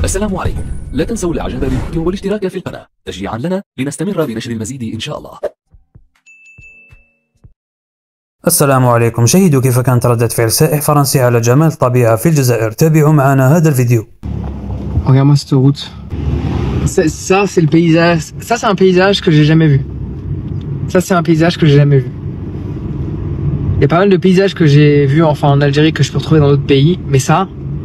السلام عليكم. لا تنسوا الاعجاب بالفيديو والاشتراك في القناة تشجيعا لنا لنستمر بنشر المزيد إن شاء الله. السلام عليكم. شاهدوا كيف كانت ردة فعل سائح فرنسي على جمال الطبيعة في الجزائر. تابعوا معنا هذا الفيديو. Regarde-moi cette route. Ça c'est le paysage. Ça c'est un paysage que j'ai jamais vu. Ça c'est un paysage que j'ai jamais vu. Il y a pas mal de paysages que j'ai vus enfin en Algérie que je peux retrouver dans d'autres pays, mais ça,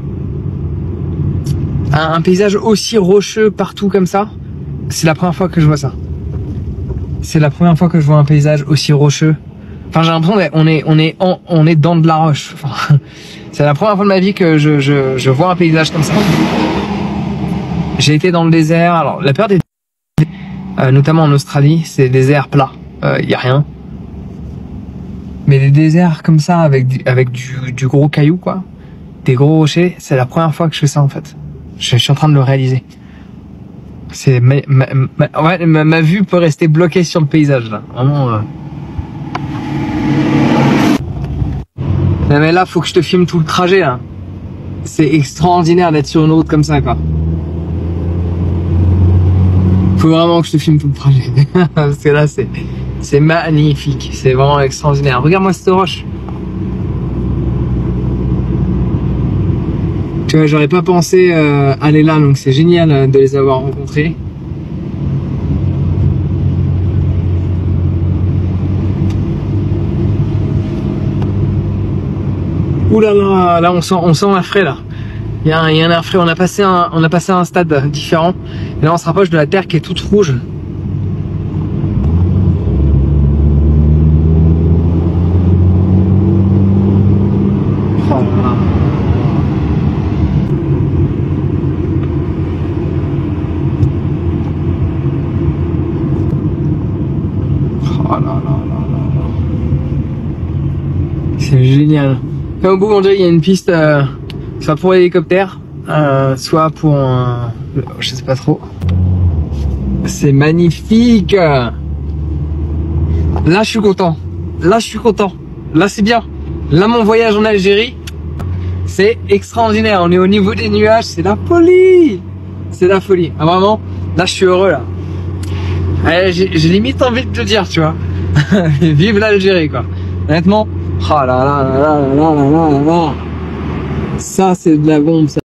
un paysage aussi rocheux partout comme ça, c'est la première fois que je vois ça. C'est la première fois que je vois un paysage aussi rocheux. Enfin, j'ai l'impression qu'on est dans de la roche. Enfin, c'est la première fois de ma vie que je vois un paysage comme ça. J'ai été dans le désert. Alors, la plupart des notamment en Australie, c'est des déserts plats. Y a rien. Mais des déserts comme ça avec du gros caillou quoi, des gros rochers, c'est la première fois que je fais ça en fait. Je suis en train de le réaliser. C'est ma vue peut rester bloquée sur le paysage là. Vraiment. Non, mais là, faut que je te filme tout le trajet là. C'est extraordinaire d'être sur une route comme ça quoi. Faut vraiment que je te filme tout le trajet. Parce que là, c'est magnifique. C'est vraiment extraordinaire. Regarde-moi cette roche. Tu vois, j'aurais pas pensé aller là, donc c'est génial de les avoir rencontrés. Ouh là là, là on sent un frais là. Il y a un air frais. On a passé un stade différent. Et là on se rapproche de la terre qui est toute rouge. C'est génial. Là, au bout, on dirait qu'il y a une piste, soit pour l'hélicoptère, soit pour un... je sais pas trop. C'est magnifique. Là, je suis content. Là, je suis content. Là, c'est bien. Là, mon voyage en Algérie, c'est extraordinaire. On est au niveau des nuages, c'est la folie. C'est la folie. Ah, vraiment, là, je suis heureux, là. J'ai limite envie de te dire, tu vois. Vive l'Algérie, quoi. Honnêtement, oh là là là là là là là là. Ça, c'est de la bombe, ça.